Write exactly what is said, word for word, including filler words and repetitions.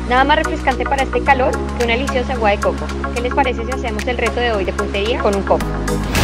Nada más refrescante para este calor que una deliciosa agua de coco. ¿Qué les parece si hacemos el reto de hoy de puntería con un coco?